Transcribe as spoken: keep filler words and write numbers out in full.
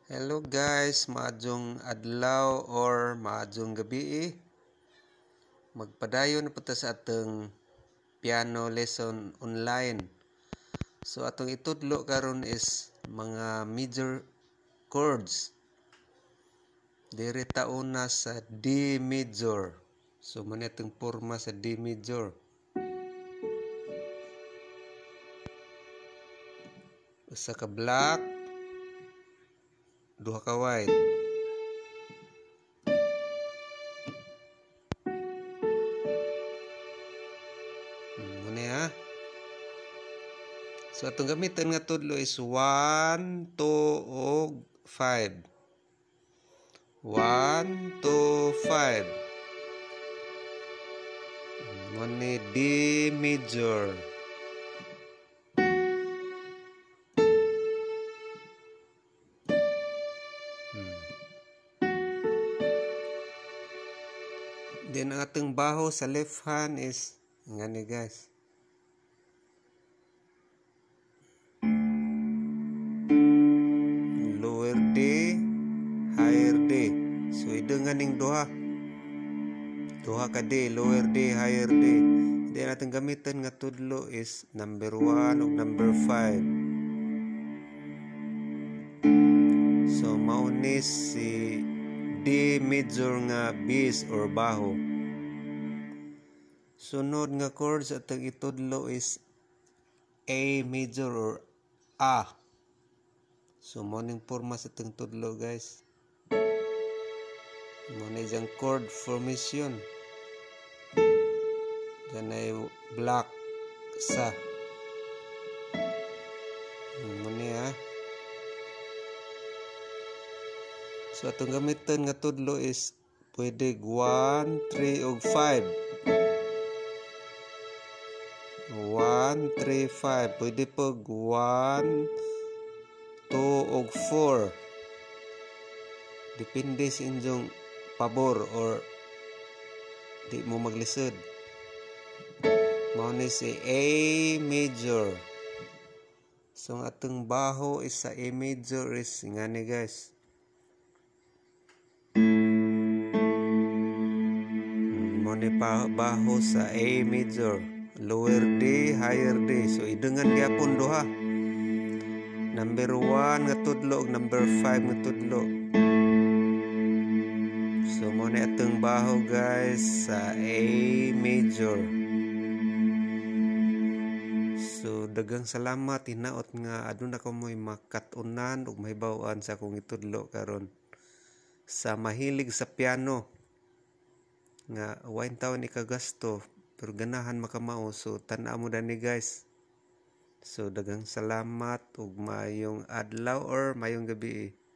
Hello guys, maadjong adlaw or maadjong gabi. Magpadayon na punta sa atong piano lesson online. So atong itudlo karon is mga major chords. Diri ta una sa D major. So man atong porma sa D major. Usa ka black, duha ka white. Muna ha. So atong gamitan nga tudlo is one, two, og five. one, two, five. Muna D major. Hmm. Then ang atong baho sa left hand is ngani guys. Lower D, higher D. So idungan ning duha. Duha ka D, lower D, higher D. Then atong gamitan nga tudlo is number one ug number five. So mao ni si D major nga bass or baho. Sunod nga chords atong itudlo is A major or A. So mo ning porma sa atong tudlo guys. Mo ni jang chord formation. Diyan ay black sa. Mo ni ha. So atong gamitan nga tudlo is pwede one, three ug five. one, three, five. Pwede pag one, two ug four. Depende sa inyong pabor or di mo maglisod. Mao ni si A major. So ang atong baho is sa A major is ngani guys. Mao ni baho sa A major. Lower D, higher D. So idungan gyapon duha. Number one nga tudlo ug number five nga tudlo. So mo ni atong baho guys sa A major. So daghang salamat hinaot nga aduna ko mo'y makatunan ug mahibaw-an sa akong itudlo karon sa mahilig sa piano nga wain taon ikagasto pero ganahan makamao. So tan-a mo dani guys. So daghang salamat ug mayong adlaw or mayong gabi.